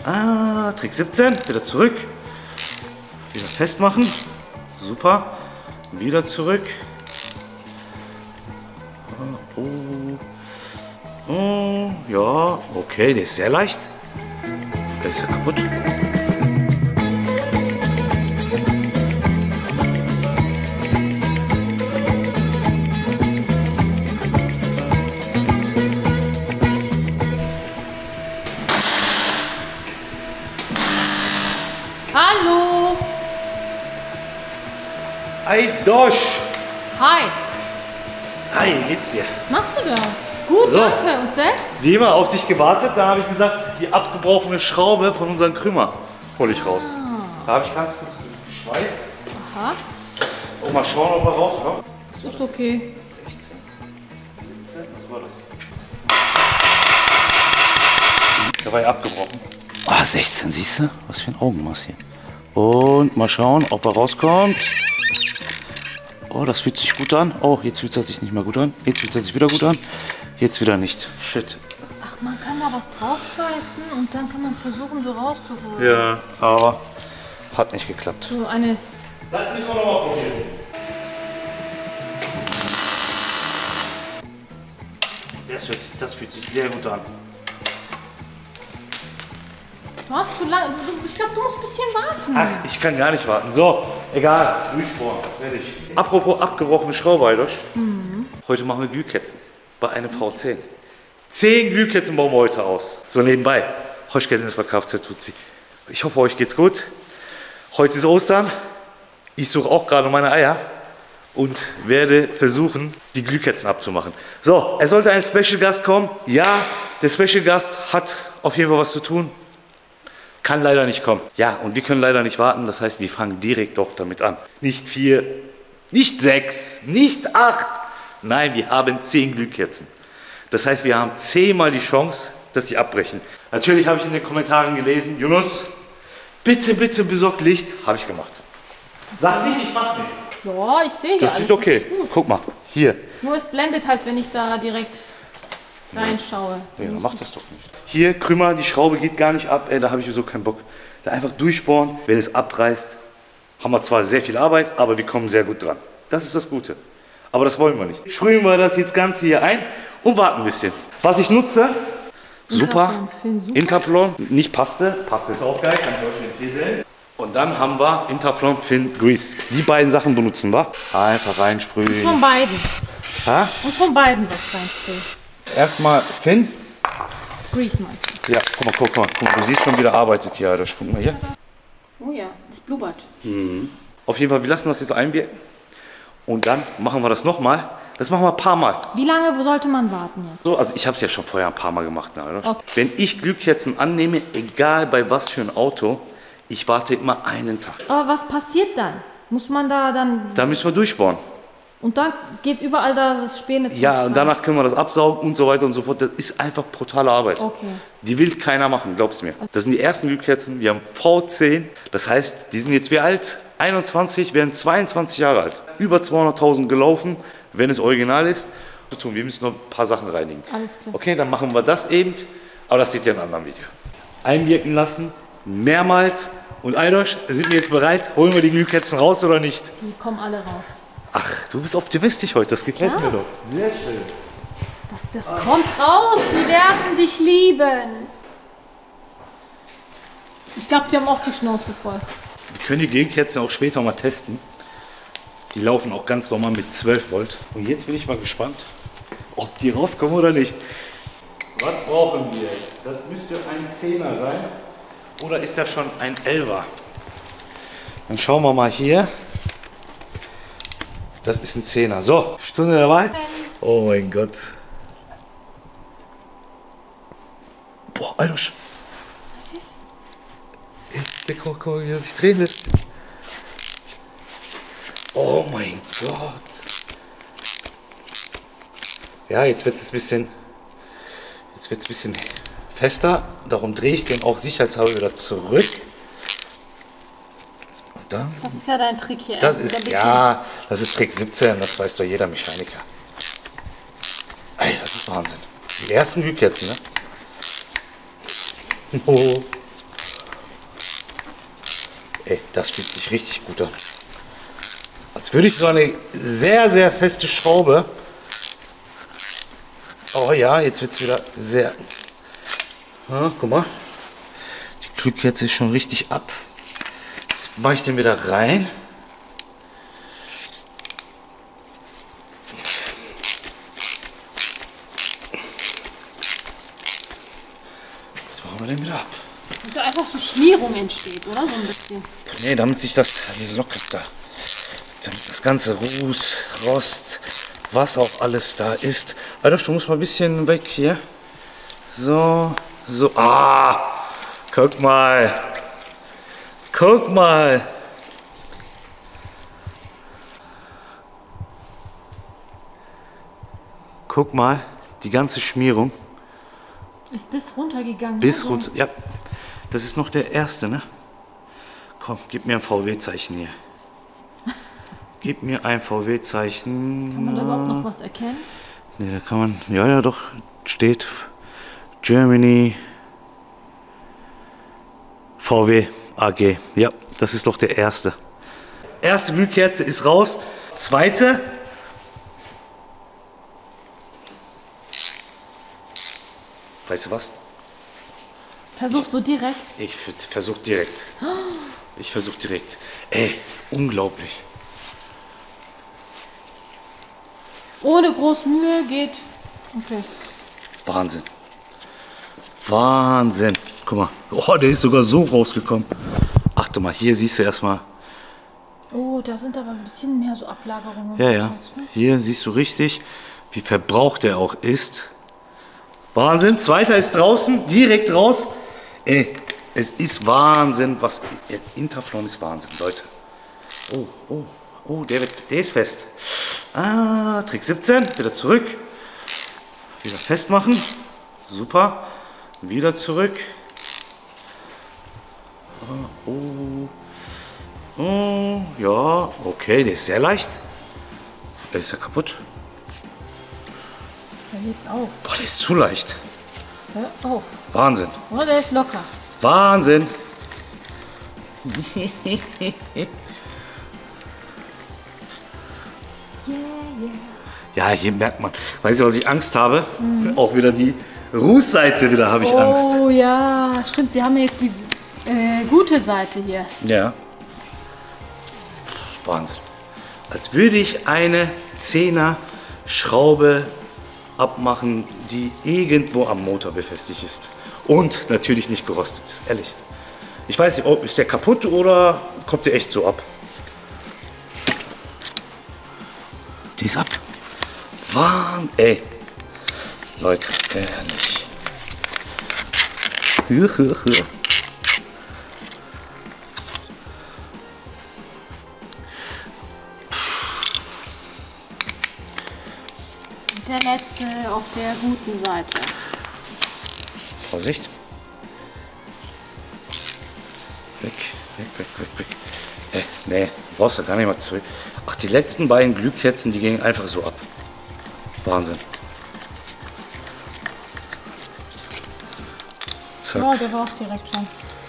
Ah, Trick 17. Wieder zurück. Wieder festmachen. Super. Wieder zurück. Oh, ja, okay, der ist sehr leicht. Der ist ja kaputt. Hallo! Hi, Dosch! Hi! Hi, wie geht's dir? Was machst du da? Gut, So. danke. Und selbst? Wie immer auf dich gewartet, da habe ich gesagt, die abgebrochene Schraube von unserem Krümmer hole ich raus. Da habe ich ganz kurz geschweißt. Aha, Und mal schauen, ob er rauskommt. das ist okay. 16, 17, was war das? Da war ja abgebrochen. Ah, 16, siehst du? Was für ein Augenmaß hier. Und mal schauen, ob er rauskommt. Oh, das fühlt sich gut an. Oh, jetzt fühlt es sich nicht mehr gut an. Jetzt fühlt es sich wieder gut an. Jetzt wieder nicht. Shit. Ach, man kann da was draufscheißen und dann kann man es versuchen, so rauszuholen. Ja, aber hat nicht geklappt. So eine. Das müssen wir nochmal probieren. Das fühlt sich sehr gut an. Du hast zu lange. Ich glaube, du musst ein bisschen warten. Ach, ich kann gar nicht warten. So, egal. Durchbohren. Fertig. Apropos abgebrochene Schraube, Eidosch. Heute machen wir Glühkerzen. Bei einem V10. 10 Glühkerzen bauen wir heute aus. So nebenbei. Hoschgeld bei Kfz tut sie. Ich hoffe, euch geht's gut. Heute ist Ostern. Ich suche auch gerade meine Eier. Und werde versuchen, die Glühkerzen abzumachen. So, es sollte ein Special Gast kommen. Ja, der Special Gast hat auf jeden Fall was zu tun. Kann leider nicht kommen. Ja, und wir können leider nicht warten. Das heißt, wir fangen direkt auch damit an. Nicht 4, nicht 6, nicht 8. Nein, wir haben 10 Glühkerzen. Das heißt, wir haben 10-mal die Chance, dass sie abbrechen. Natürlich habe ich in den Kommentaren gelesen, Yunus, bitte, bitte besorgt Licht. Habe ich gemacht. Sag nicht, ich mache nichts. Ja, ich sehe hier Das alles. sieht okay. Das ist gut. Guck mal, hier. Nur es blendet halt, wenn ich da direkt reinschaue. Ja, mach das doch nicht. Hier, Krümmer, die Schraube geht gar nicht ab. Ey, da habe ich so keinen Bock. Da einfach durchbohren. Wenn es abreißt, haben wir zwar sehr viel Arbeit, aber wir kommen sehr gut dran. Das ist das Gute. Aber das wollen wir nicht. Sprühen wir das jetzt Ganze hier ein und warten ein bisschen. Was ich nutze, super, Interflon, nicht Paste. Paste ist auch geil, kann ich euch empfehlen. Und dann haben wir Interflon Thin Grease. Die beiden Sachen benutzen wir. Einfach reinsprühen. Von beiden. Ha? Und von beiden was reinspringen. Erstmal Thin. Grease meinst du? Ja, guck mal, du siehst schon, wie der arbeitet hier. Guck mal hier. Oh ja, das blubbert. Auf jeden Fall, wir lassen das jetzt einwirken. Und dann machen wir das nochmal. Das machen wir ein paar Mal. Wie lange sollte man warten jetzt? So, also ich habe es ja schon vorher ein paar Mal gemacht. Ne? Okay. Wenn ich Glühkerzen annehme, egal bei was für ein Auto, ich warte immer einen Tag. Aber was passiert dann? Muss man da dann... Da müssen wir durchbohren. Und dann geht überall da das Späne zu. Ja, und danach können wir das absaugen und so weiter und so fort. Das ist einfach brutale Arbeit. Okay. Die will keiner machen, glaub's mir. Das sind die ersten Glühkerzen. Wir haben V10. Das heißt, die sind jetzt wie alt? 21, werden 22 Jahre alt. Über 200.000 gelaufen, wenn es original ist. Wir müssen noch ein paar Sachen reinigen. Alles klar. Okay, dann machen wir das eben. Aber das seht ihr in einem anderen Video. Einwirken lassen, mehrmals. Und Eidosch, sind wir jetzt bereit? Holen wir die Glühkerzen raus oder nicht? Die kommen alle raus. Ach, du bist optimistisch heute. Das gefällt Ja. mir doch. Sehr schön. Das kommt raus. Die werden dich lieben. Ich glaube, die haben auch die Schnauze voll. Wir können die Glühkerzen auch später mal testen. Die laufen auch ganz normal mit 12 Volt. Und jetzt bin ich mal gespannt, ob die rauskommen oder nicht. Was brauchen wir? Das müsste ein 10er sein. Oder ist das schon ein 11er? Dann schauen wir mal hier. Das ist ein 10er. So, Stunde der Wahl. Oh mein Gott. Boah, Eidosch. Was ist? Guck mal, wie er sich drehen lässt. Oh mein Gott. Ja, jetzt wird es ein bisschen fester. Darum drehe ich den auch sicherheitshalber wieder zurück. Und dann. Das ist ja dein Trick hier. Das Ein ist, bisschen- ja, das ist Trick 17, das weiß doch jeder Mechaniker. Ey, das ist Wahnsinn. Die ersten Glühkerzen, ne? Oh. Ey, das fühlt sich richtig gut an. Als würde ich so eine sehr, sehr feste Schraube. Oh ja, jetzt wird es wieder sehr. Ja, guck mal. Die Glühkerze ist schon richtig ab. Jetzt mache ich den wieder rein. Jetzt machen wir den wieder ab. Und da einfach so Schmierung entsteht, oder? So ein bisschen. Nee, damit sich das lockert da. Damit das ganze Ruß, Rost, was auch alles da ist. Alter, du musst mal ein bisschen weg hier. So, so. Ah! Guck mal. Guck mal. Guck mal, die ganze Schmierung. Ist bis runtergegangen. Bis ne? runter. Ja, das ist noch der erste, ne? Komm, gib mir ein VW-Zeichen hier. Gib mir ein VW-Zeichen. Kann man da überhaupt noch was erkennen? Ne, da kann man. Ja, ja, doch. Steht Germany VW AG. Ja, das ist doch der erste. Erste Glühkerze ist raus. Zweite. Weißt du was? Versuchst du direkt? Ich versuch direkt. Ich versuch direkt. Ey, unglaublich. Ohne groß Mühe geht. Okay. Wahnsinn. Wahnsinn. Guck mal. Oh, der ist sogar so rausgekommen. Achte mal, hier siehst du erstmal. Oh, da sind aber ein bisschen mehr so Ablagerungen. und Ja, so ja. Zeugs, ne? Hier siehst du richtig, wie verbraucht der auch ist. Wahnsinn. Zweiter ist draußen, direkt raus. Ey, es ist Wahnsinn, was. Interflon ist Wahnsinn, Leute. Oh, oh, oh, der ist fest. Ah, Trick 17, wieder zurück. Wieder festmachen. Super. Wieder zurück. Oh, oh, ja, okay, der ist sehr leicht. Der ist ja kaputt. Hör jetzt auf. Boah, der ist zu leicht. Hör auf. Wahnsinn. Oder der ist locker. Wahnsinn. Yeah, yeah. Ja, hier merkt man. Weißt du, was ich Angst habe? Auch wieder die Rußseite wieder habe ich Angst. Oh ja, stimmt. Wir haben jetzt die gute Seite hier. Ja. Wahnsinn. Als würde ich eine 10er Schraube abmachen, die irgendwo am Motor befestigt ist. Und natürlich nicht gerostet ist, ehrlich. Ich weiß nicht, ist der kaputt oder kommt der echt so ab? Die ist ab. Wahnsinn. Ey. Leute, ehrlich. Der letzte auf der guten Seite. Vorsicht. Weg, weg, weg, weg, weg. Nee, brauchst du gar nicht mal zurück. Ach, die letzten beiden Glühkerzen, die gingen einfach so ab. Wahnsinn. Zack. Ja, der war auch direkt schon.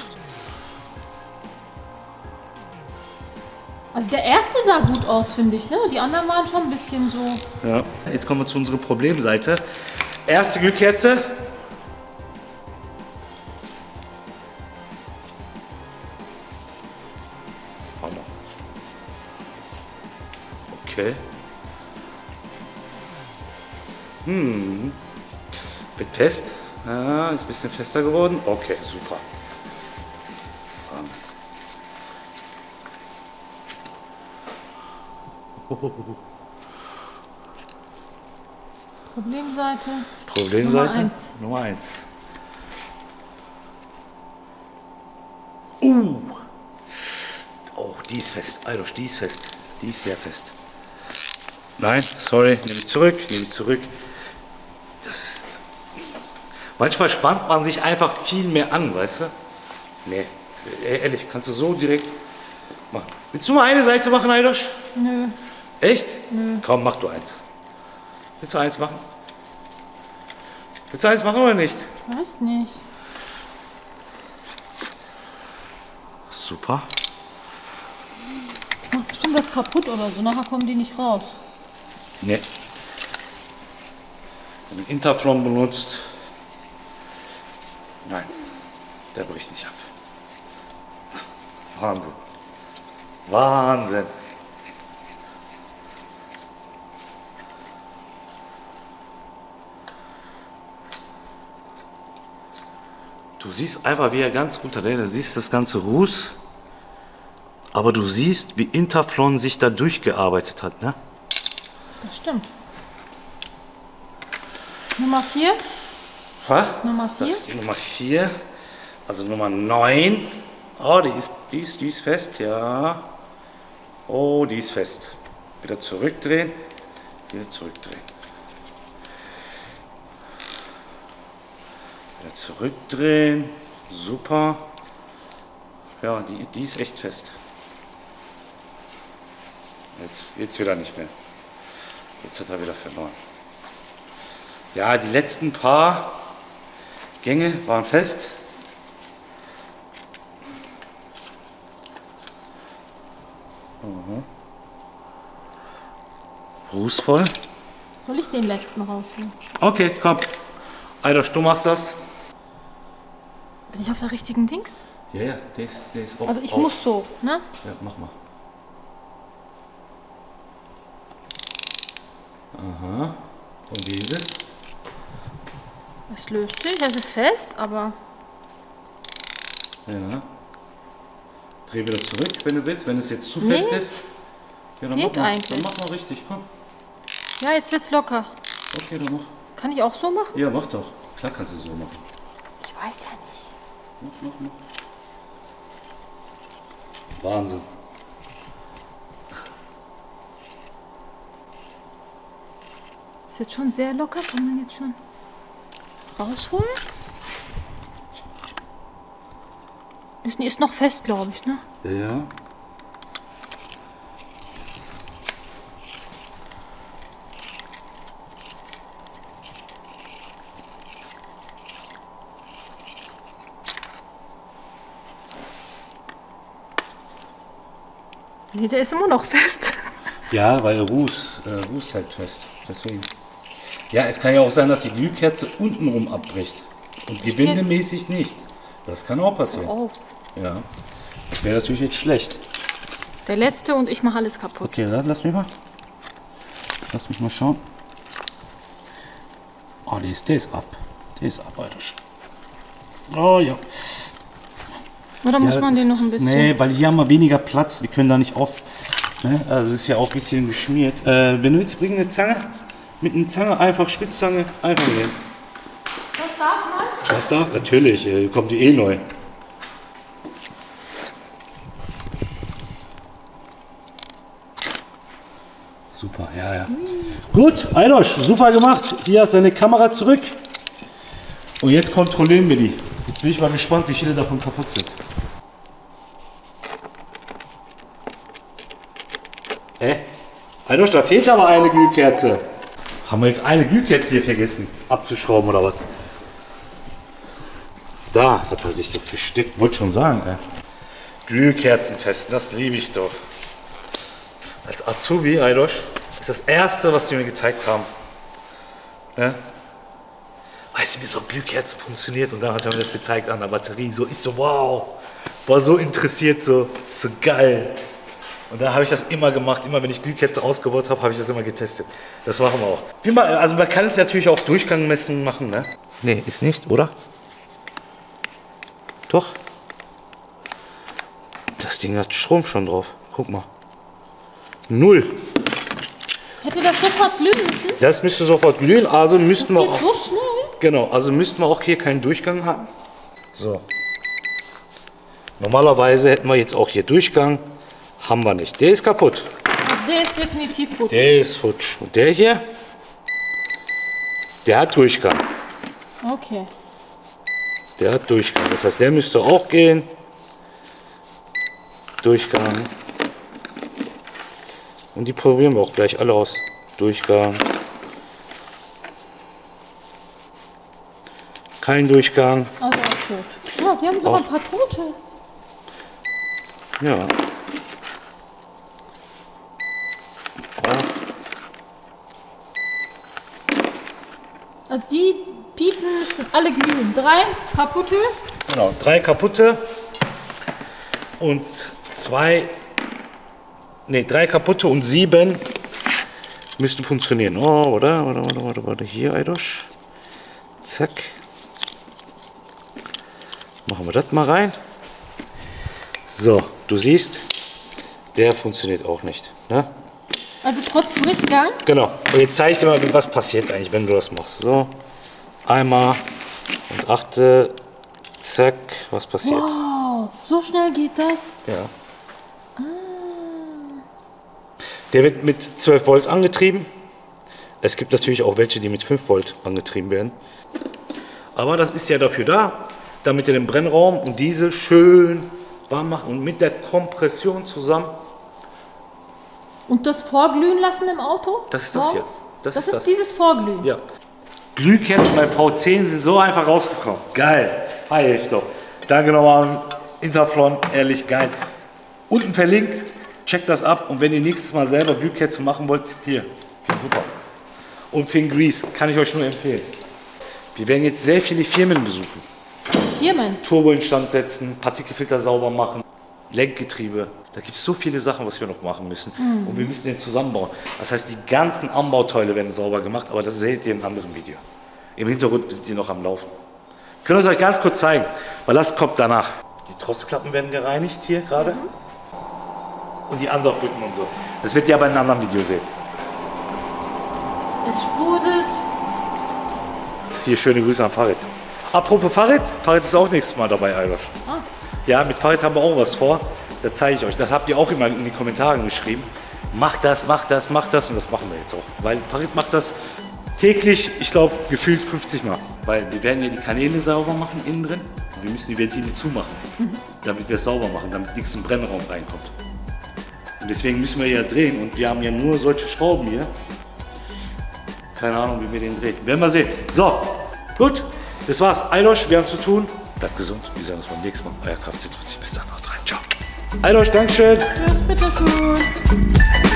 Also der erste sah gut aus, finde ich, ne? Die anderen waren schon ein bisschen so. Ja. Jetzt kommen wir zu unserer Problemseite. Erste Glühkerze. Hammer. Okay. Wird fest. Ja, ist ein bisschen fester geworden. Okay, super. Problemseite. Problemseite Nummer 1. Nummer 1. Oh, die ist fest. Alter, die ist fest. Die ist sehr fest. Nein, sorry, nehme ich zurück, nehme ich zurück. Das ist. Manchmal spannt man sich einfach viel mehr an, weißt du? Nee, ehrlich, kannst du so direkt machen. Willst du mal eine Seite machen, Aidosch? Nö. Echt? Nö. Komm, mach du eins. Willst du eins machen? Willst du eins machen oder nicht? Weiß nicht. Super. irgendwas kaputt oder so. Nachher kommen die nicht raus. Ne. Wenn man Interflon benutzt, nein, der bricht nicht ab. Wahnsinn. Wahnsinn. Du siehst einfach, wie er ganz runter, du siehst das ganze Ruß, aber du siehst, wie Interflon sich da durchgearbeitet hat, ne? Das stimmt. Nummer 4. Nummer 4. Das ist die Nummer 4. Also Nummer 9. Oh, die ist fest, ja. Oh, die ist fest. Wieder zurückdrehen. Wieder zurückdrehen. Wieder zurückdrehen. Super. Ja, die ist echt fest. Jetzt wieder nicht mehr. Jetzt hat er wieder verloren. Ja, die letzten paar Gänge waren fest. Rußvoll. Soll ich den letzten rausholen? Okay, komm. Eidosch, du machst das. Bin ich auf der richtigen Dings? Ja, der ist auf. Also ich muss so, ne? Ja, mach mal. Aha. Und wie ist es? Es löst sich, es ist fest, aber... Ja. Dreh wieder zurück, wenn du willst. Wenn es jetzt zu fest ist. Ja, dann Geht mach mal. eigentlich. Dann mach mal richtig, komm. Ja, jetzt wird's locker. Okay, dann mach. Kann ich auch so machen? Ja, mach doch. Klar kannst du so machen. Ich weiß ja nicht. Mach. Wahnsinn. Ist jetzt schon sehr locker. Kann man jetzt schon rausholen? Ist noch fest, glaube ich, ne? Ja. Nee, der ist immer noch fest. Ja, weil Ruß halt fest. Deswegen. Ja, es kann ja auch sein, dass die Glühkerze untenrum abbricht. Und gewindemäßig nicht. Das kann auch passieren. Auf. Ja. Das wäre natürlich jetzt schlecht. Der letzte und ich mache alles kaputt. Okay, dann lass mich mal. Lass mich mal schauen. Oh, der ist ab. Der ist ab, Alter. Oh ja. Oder muss man den noch ein bisschen... Nee, weil hier haben wir weniger Platz. Wir können da nicht auf. Ne? Also das ist ja auch ein bisschen geschmiert. Wenn du jetzt bring eine Zange. Mit einer Zange einfach, Spitzzange, einfach nehmen. Das darf man? Das darf? Natürlich, kommt die eh neu. Super, ja. Gut, Eidosch, super gemacht. Hier hast du deine Kamera zurück. Und jetzt kontrollieren wir die. Jetzt bin ich mal gespannt, wie viele davon kaputt sind. Eidosch, da fehlt aber eine Glühkerze. Haben wir jetzt eine Glühkerze hier vergessen abzuschrauben oder was? Da hat er sich doch versteckt. Wollte schon sagen, ey. Glühkerzen testen, das liebe ich doch. Als Azubi, Eidosch, ist das erste, was sie mir gezeigt haben. Ja? Weißt du, wie so Glühkerzen funktioniert? Und dann hat er mir das gezeigt an der Batterie. So, ich so, wow, war so interessiert, so geil. Und dann habe ich das immer gemacht. Immer wenn ich Glühkerzen ausgebaut habe, habe ich das immer getestet. Das machen wir auch. Also man kann es natürlich auch Durchgangmessen machen, ne? Nee, ist nicht, oder? Doch. Das Ding hat Strom schon drauf. Guck mal. 0. Hätte das sofort glühen müssen? Das müsste sofort glühen, also müssten wir Geht auch. so schnell? Genau, also müssten wir auch hier keinen Durchgang haben. So. Normalerweise hätten wir jetzt auch hier Durchgang. Haben wir nicht. Der ist kaputt. Also der ist definitiv futsch. Der ist futsch. Und der hier, der hat Durchgang. Okay. Der hat Durchgang. Das heißt, der müsste auch gehen. Durchgang. Und die probieren wir auch gleich alle aus. Durchgang. Kein Durchgang. Also auch tot. Oh, die haben sogar ein paar Tote. Ja. Also die piepen müssen alle glühen. 3 kaputte. Genau, 3 kaputte und 3 kaputte und 7 müssten funktionieren. Oh, warte, hier, Eidosch. Zack. Machen wir das mal rein. So, du siehst, der funktioniert auch nicht. Ne? Also trotz Durchgang? Genau. Und jetzt zeige ich dir mal, was passiert eigentlich, wenn du das machst. So, einmal und achte, zack, was passiert. Wow, so schnell geht das? Ja. Der wird mit 12 Volt angetrieben. Es gibt natürlich auch welche, die mit 5 Volt angetrieben werden. Aber das ist ja dafür da, damit ihr den Brennraum und Diesel schön warm macht und mit der Kompression zusammen. Und das Vorglühen lassen im Auto? Das ist das hier. Das ist dieses Vorglühen? Ja. Glühkerzen beim V10 sind so einfach rausgekommen. Geil. Feier ich doch. Danke nochmal an Interflon. Ehrlich geil. Unten verlinkt. Checkt das ab. Und wenn ihr nächstes Mal selber Glühkerzen machen wollt, hier. Super. Und Fing Grease kann ich euch nur empfehlen. Wir werden jetzt sehr viele Firmen besuchen. Firmen? Turbo instand setzen, Partikelfilter sauber machen, Lenkgetriebe. Da gibt es so viele Sachen, was wir noch machen müssen. Und wir müssen den zusammenbauen. Das heißt, die ganzen Anbauteile werden sauber gemacht, aber das seht ihr in einem anderen Video. Im Hintergrund sind die noch am Laufen. Ich kann es euch ganz kurz zeigen, weil das kommt danach. Die Trosselklappen werden gereinigt hier gerade. Und die Ansaugbrücken und so. Das werdet ihr aber in einem anderen Video sehen. Es sprudelt. Hier schöne Grüße an Farid. Apropos Farid, Farid ist auch nächstes Mal dabei, Eidosch. Ja, mit Farid haben wir auch was vor. Das zeige ich euch. Das habt ihr auch immer in die Kommentare geschrieben. Macht das, macht das, macht das. Und das machen wir jetzt auch. Weil Farid macht das täglich, ich glaube, gefühlt 50 Mal. Weil wir werden ja die Kanäle sauber machen innen drin. Und wir müssen die Ventile zumachen, damit wir es sauber machen, damit nichts im Brennraum reinkommt. Und deswegen müssen wir ja drehen. Und wir haben ja nur solche Schrauben hier. Keine Ahnung, wie wir den drehen. Werden wir sehen. So, gut. Das war's. Eidosch, wir haben zu tun. Bleibt gesund. Wir sehen uns beim nächsten Mal. Euer Kfz. Bis dann. Haut rein. Ciao. Eidosch, Dankeschön. Tschüss, bitteschön.